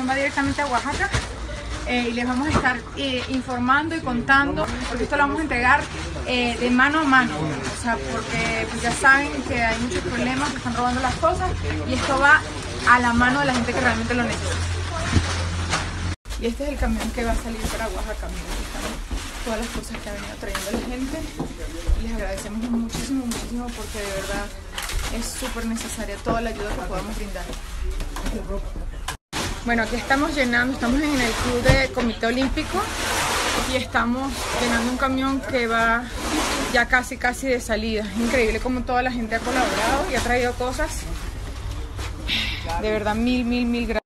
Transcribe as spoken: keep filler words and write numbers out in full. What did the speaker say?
camión va directamente a Oaxaca. Eh, y les vamos a estar eh, informando y contando, porque esto lo vamos a entregar eh, de mano a mano, o sea, porque pues, ya saben que hay muchos problemas, que están robando las cosas, y esto va a la mano de la gente que realmente lo necesita. Y este es el camión que va a salir para Oaxaca. Miren, aquí están todas las cosas que ha venido trayendo la gente, y les agradecemos muchísimo, muchísimo, porque de verdad es súper necesaria toda la ayuda que podamos brindar. Bueno, aquí estamos llenando, estamos en el club de Comité Olímpico y estamos llenando un camión que va ya casi casi de salida. Es increíble cómo toda la gente ha colaborado y ha traído cosas. De verdad, mil, mil, mil gracias.